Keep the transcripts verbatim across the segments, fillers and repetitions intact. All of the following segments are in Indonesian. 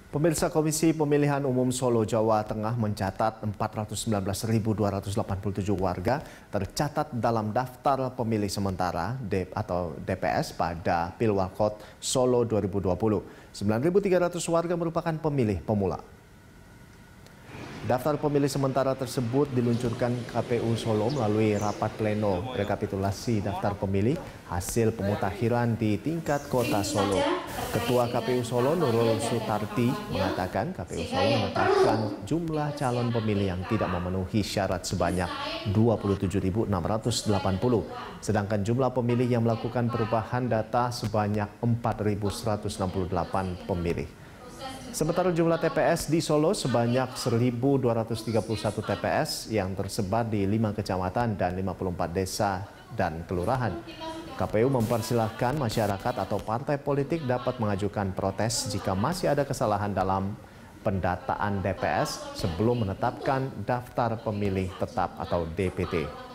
Pemirsa, Komisi Pemilihan Umum Solo, Jawa Tengah mencatat empat ratus sembilan belas ribu dua ratus delapan puluh tujuh warga tercatat dalam daftar pemilih sementara atau D P S pada Pilwakot Solo dua ribu dua puluh. sembilan ribu tiga ratus warga merupakan pemilih pemula. Daftar pemilih sementara tersebut diluncurkan K P U Solo melalui rapat pleno rekapitulasi daftar pemilih hasil pemutakhiran di tingkat kota Solo. Ketua K P U Solo Nurul Sutarti mengatakan K P U Solo menetapkan jumlah calon pemilih yang tidak memenuhi syarat sebanyak dua puluh tujuh ribu enam ratus delapan puluh, sedangkan jumlah pemilih yang melakukan perubahan data sebanyak empat ribu seratus enam puluh delapan pemilih. Sementara jumlah T P S di Solo sebanyak seribu dua ratus tiga puluh satu T P S yang tersebar di lima kecamatan dan lima puluh empat desa dan kelurahan. K P U mempersilahkan masyarakat atau partai politik dapat mengajukan protes jika masih ada kesalahan dalam pendataan D P S sebelum menetapkan daftar pemilih tetap atau D P T.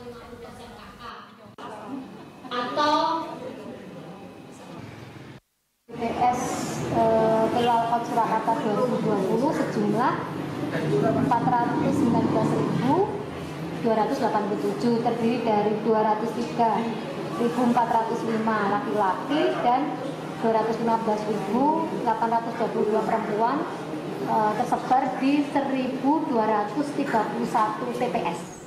Atau D P S Pilwakot Surakarta dua ribu dua puluh sejumlah empat ratus sembilan belas ribu dua ratus delapan puluh tujuh, terdiri dari dua ratus tiga ribu empat ratus lima laki-laki dan dua ratus lima belas ribu delapan ratus dua puluh dua perempuan, tersebar di seribu dua ratus tiga puluh satu T P S.